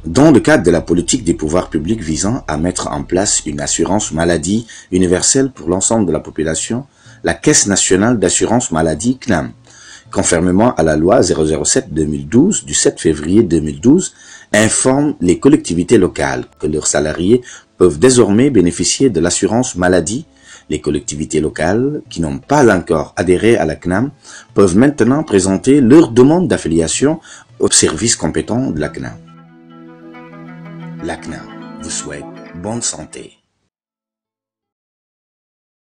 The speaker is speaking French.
Dans le cadre de la politique des pouvoirs publics visant à mettre en place une assurance maladie universelle pour l'ensemble de la population, la Caisse nationale d'assurance maladie CNAM, conformément à la loi 007-2012 du 7 février 2012, informe les collectivités locales que leurs salariés peuvent désormais bénéficier de l'assurance maladie. Les collectivités locales qui n'ont pas encore adhéré à la CNAM peuvent maintenant présenter leur demande d'affiliation aux services compétents de la CNAM. La CNAM vous souhaite bonne santé.